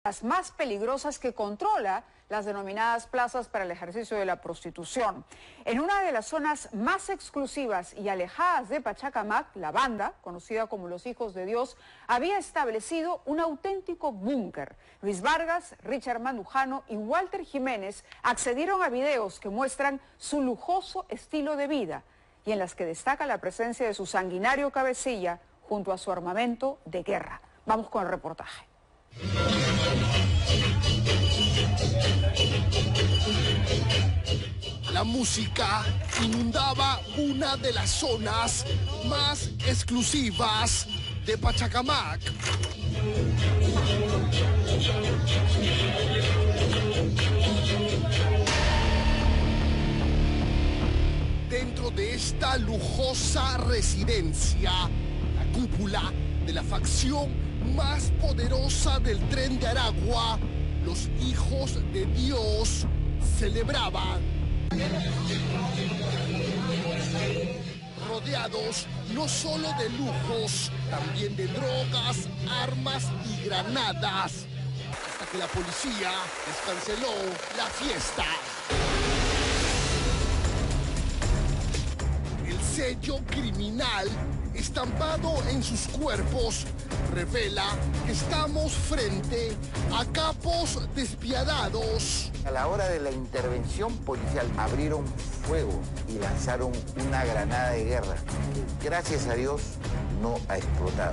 las más peligrosas que controla las denominadas plazas para el ejercicio de la prostitución. En una de las zonas más exclusivas y alejadas de Pachacamac, la banda, conocida como los Hijos de Dios, había establecido un auténtico búnker. Luis Vargas, Richard Mandujano y Walter Jiménez accedieron a videos que muestran su lujoso estilo de vida y en las que destaca la presencia de su sanguinario cabecilla junto a su armamento de guerra. Vamos con el reportaje. La música inundaba una de las zonas más exclusivas de Pachacamac. Dentro de esta lujosa residencia, la cúpula de la facción más poderosa del Tren de Aragua, los Hijos de Dios, celebraban. Rodeados no solo de lujos, también de drogas, armas y granadas, hasta que la policía les canceló la fiesta. El sello criminal estampado en sus cuerpos revela que estamos frente a capos despiadados. A la hora de la intervención policial abrieron fuego y lanzaron una granada de guerra que, gracias a Dios, no ha explotado.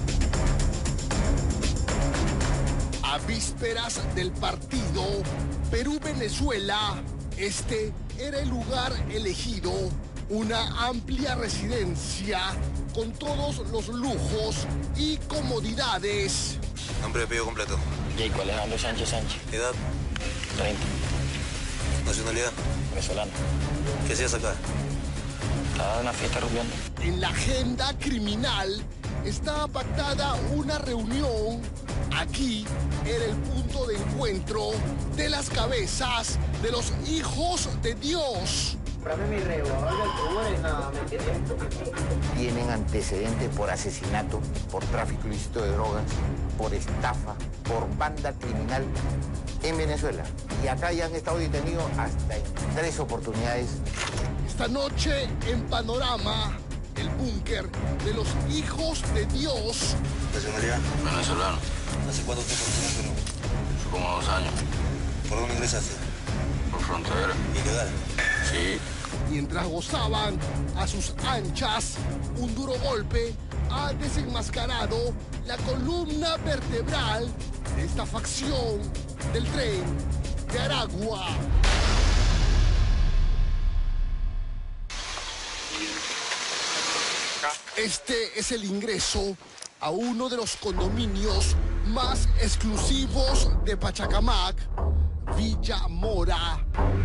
A vísperas del partido Perú-Venezuela, este era el lugar elegido. Una amplia residencia con todos los lujos y comodidades. Nombre y apellido completo. Jacob Alejandro Sánchez Sánchez. Edad. 30. Nacionalidad. Venezolano. ¿Qué hacías acá? Estaba en una fiesta rumbeando. En la agenda criminal estaba pactada una reunión. Aquí era el punto de encuentro de las cabezas de los Hijos de Dios. Tienen antecedentes por asesinato, por tráfico ilícito de drogas, por estafa, por banda criminal en Venezuela. Y acá ya han estado detenidos hasta en 3 oportunidades. Esta noche en Panorama, el búnker de los Hijos de Dios. Nacionalidad. Venezolano. ¿Hace cuánto tiempo estás en Perú? Hace como 2 años. ¿Por dónde ingresaste? Por frontera. ¿Ilegal? Sí. Mientras gozaban a sus anchas, un duro golpe ha desenmascarado la columna vertebral de esta facción del Tren de Aragua. Este es el ingreso a uno de los condominios más exclusivos de Pachacamac, Villa Mora.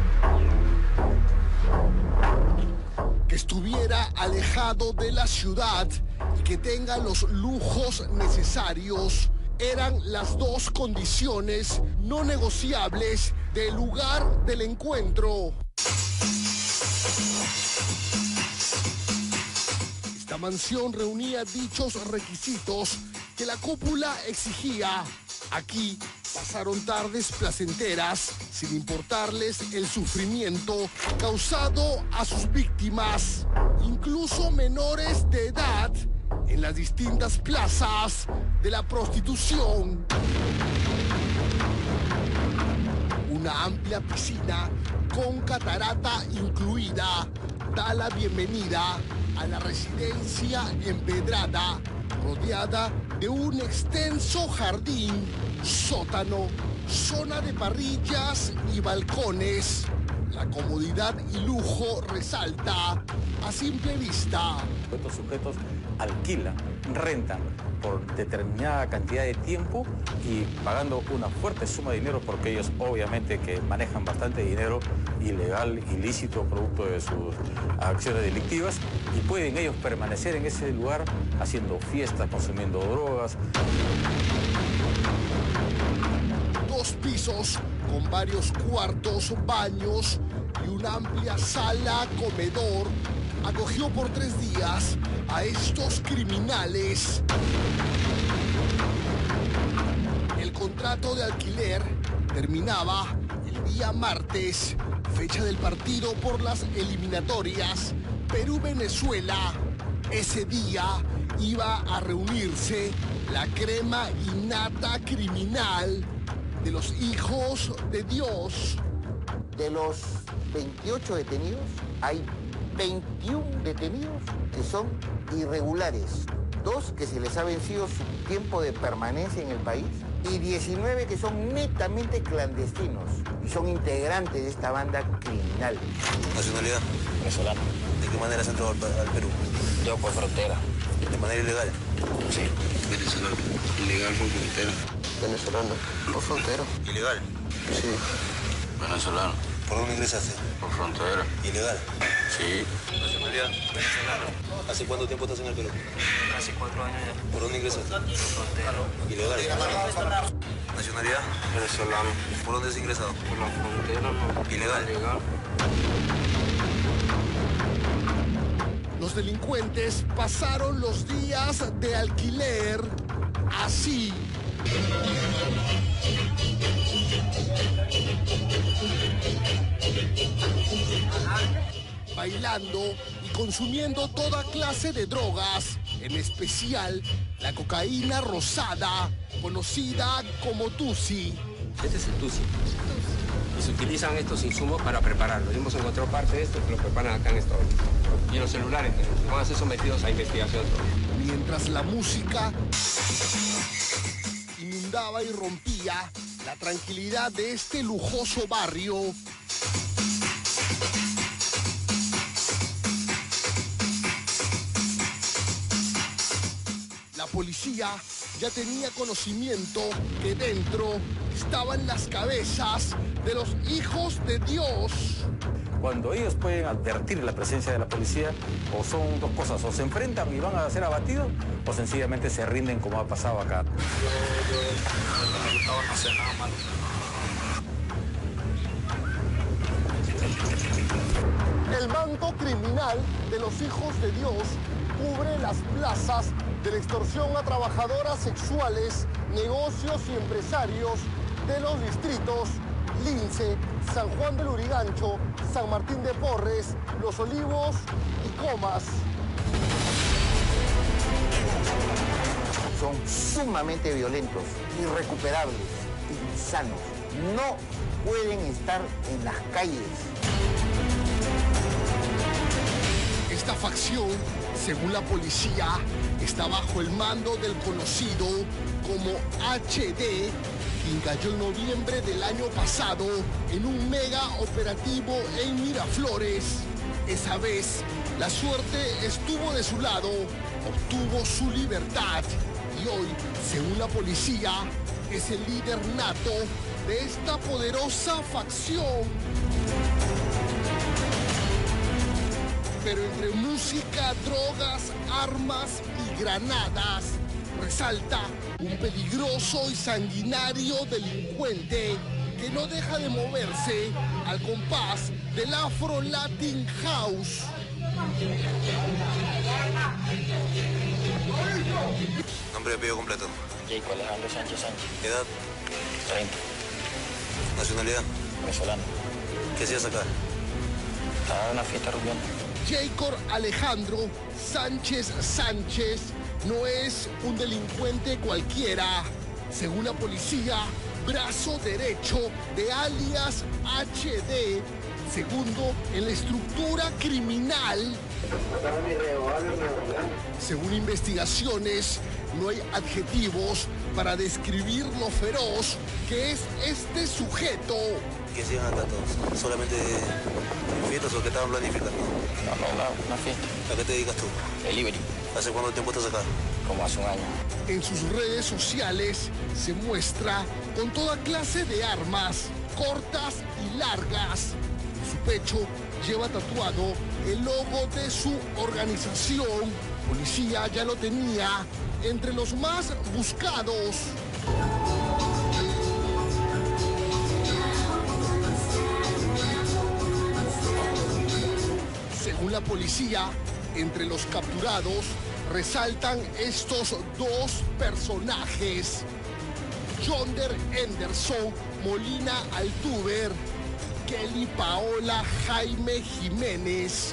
Que estuviera alejado de la ciudad y que tenga los lujos necesarios eran las dos condiciones no negociables del lugar del encuentro. Esta mansión reunía dichos requisitos que la cúpula exigía. Aquí pasaron tardes placenteras sin importarles el sufrimiento causado a sus víctimas, incluso menores de edad, en las distintas plazas de la prostitución. Una amplia piscina con catarata incluida da la bienvenida a la residencia empedrada, rodeada de un extenso jardín, sótano, zona de parrillas y balcones. La comodidad y lujo resalta a simple vista. Estos sujetos alquilan, rentan por determinada cantidad de tiempo y pagando una fuerte suma de dinero porque ellos obviamente que manejan bastante dinero ilegal, ilícito, producto de sus acciones delictivas y pueden ellos permanecer en ese lugar haciendo fiestas, consumiendo drogas. 2 pisos con varios cuartos, baños y una amplia sala comedor acogió por 3 días a estos criminales. El contrato contrato de alquiler terminaba el día martes, fecha del partido por las eliminatorias Perú-Venezuela. Ese día iba a reunirse la crema innata criminal de los hijos de Dios. De los 28 detenidos, hay 21 detenidos que son irregulares, 2 que se les ha vencido su tiempo de permanencia en el país y 19 que son netamente clandestinos y son integrantes de esta banda criminal. Nacionalidad. Venezolano. ¿De qué manera has entrado al Perú? Yo por frontera. ¿De manera ilegal? Sí. Venezolano. Ilegal por frontera. Venezolano. Por frontera. ¿Ilegal? Sí. Venezolano. ¿Por dónde ingresaste? Por frontera. ¿Ilegal? Sí. Nacionalidad. Venezolano. ¿Hace cuánto tiempo estás en el Perú? Hace 4 años ya. ¿Por dónde ingresaste? Por frontera. ¿Ilegal? ¿Nacionalidad? Venezolano. ¿Por dónde has ingresado? Por la frontera no. ¿Ilegal? Ilegal. Los delincuentes pasaron los días de alquiler así. Bailando y consumiendo toda clase de drogas, en especial la cocaína rosada, conocida como tusi. Este es el tusi. Y se utilizan estos insumos para prepararlo. Hemos encontrado parte de esto que lo preparan acá en esto. Y los celulares van a ser sometidos a investigación. Mientras la música inundaba y rompía la tranquilidad de este lujoso barrio, la policía ya tenía conocimiento que dentro estaban las cabezas de los hijos de Dios. Cuando ellos pueden advertir la presencia de la policía, o son dos cosas, o se enfrentan y van a ser abatidos, o sencillamente se rinden como ha pasado acá. El manto criminal de los hijos de Dios cubre las plazas de la extorsión a trabajadoras sexuales, negocios y empresarios de los distritos Lince, San Juan del Lurigancho, San Martín de Porres, Los Olivos y Comas. Son sumamente violentos, irrecuperables, insanos. No pueden estar en las calles. Esta facción, según la policía, está bajo el mando del conocido como HD, quien cayó en noviembre del año pasado en un mega operativo en Miraflores. Esa vez, la suerte estuvo de su lado, obtuvo su libertad y hoy, según la policía, es el líder nato de esta poderosa facción. Pero entre música, drogas, armas y granadas, resalta un peligroso y sanguinario delincuente que no deja de moverse al compás del Afro Latin House. Nombre y apellido completo. Jacob Alejandro Sánchez Sánchez. ¿Edad? 30. Nacionalidad. Venezolano. ¿Qué hacías acá? Estaba en una fiesta rumbeando. Jacob Alejandro Sánchez Sánchez no es un delincuente cualquiera. Según la policía, brazo derecho de alias HD, segundo en la estructura criminal. Según investigaciones, no hay adjetivos para describir lo feroz que es este sujeto. ¿Qué hacían acá todos? ¿Solamente fiestas o qué estaban planificando? No, una fiesta. ¿A qué te dedicas tú? Delivery. ¿Hace cuánto tiempo estás acá? Como hace un año. En sus redes sociales se muestra con toda clase de armas, cortas y largas. En su pecho lleva tatuado el logo de su organización. Policía ya lo tenía entre los más buscados. Según la policía, entre los capturados resaltan estos dos personajes. Yonder Henderson Molina Altuber, Kelly Paola Jaime Jiménez.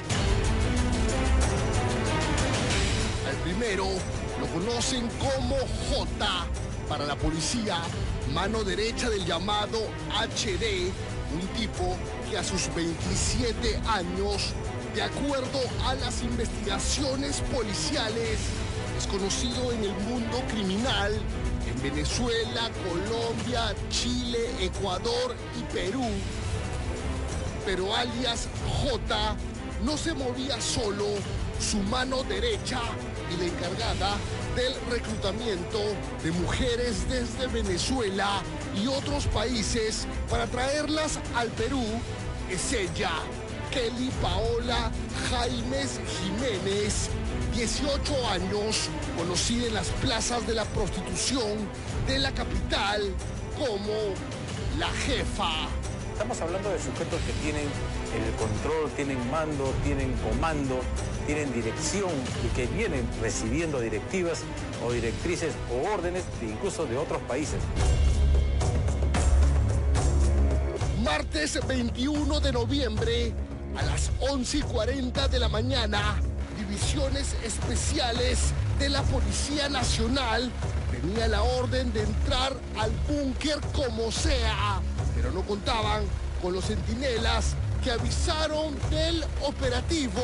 Al primero lo conocen como J, para la policía, mano derecha del llamado HD, un tipo que a sus 27 años, de acuerdo a las investigaciones policiales, es conocido en el mundo criminal en Venezuela, Colombia, Chile, Ecuador y Perú. Pero alias J no se movía solo, su mano derecha y la encargada del reclutamiento de mujeres desde Venezuela y otros países para traerlas al Perú es ella, Kelly Paola Jaimes Jiménez, 18 años, conocida en las plazas de la prostitución de la capital como la jefa. Estamos hablando de sujetos que tienen el control, tienen mando, tienen comando, tienen dirección y que vienen recibiendo directivas o directrices o órdenes incluso de otros países. Martes 21 de noviembre a las 11:40 de la mañana, divisiones especiales de la Policía Nacional tenía la orden de entrar al búnker como sea, pero no contaban con los centinelas que avisaron del operativo.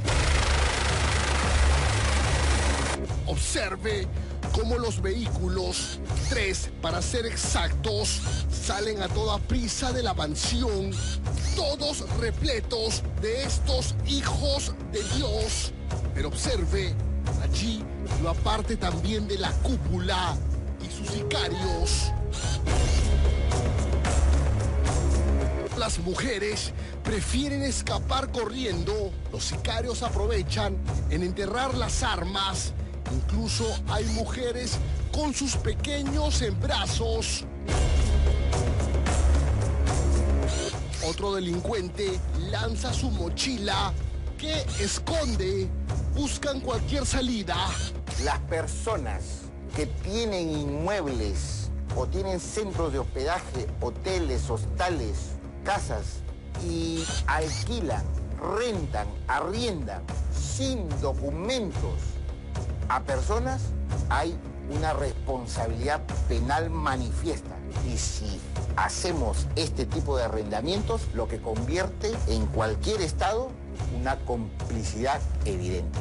Observe cómo los vehículos, 3 para ser exactos, salen a toda prisa de la mansión, todos repletos de estos hijos de Dios. Pero observe, allí lo aparte también de la cúpula y sus sicarios. Las mujeres prefieren escapar corriendo, los sicarios aprovechan en enterrar las armas. Incluso hay mujeres con sus pequeños en brazos. Otro delincuente lanza su mochila que esconde. Buscan cualquier salida. Las personas que tienen inmuebles o tienen centros de hospedaje, hoteles, hostales, casas y alquilan, rentan, arriendan sin documentos a personas, hay una responsabilidad penal manifiesta. Y si hacemos este tipo de arrendamientos, lo que convierte en cualquier estado una complicidad evidente.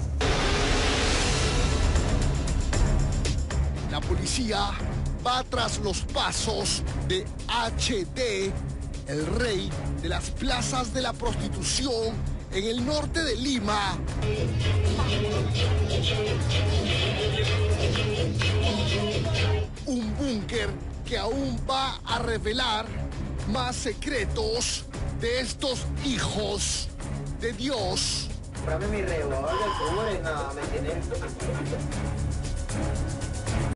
La policía va tras los pasos de HD, el rey de las plazas de la prostitución en el norte de Lima. Un búnker que aún va a revelar más secretos de estos hijos de Dios. Comprame mi revólver, ¿me entiendes?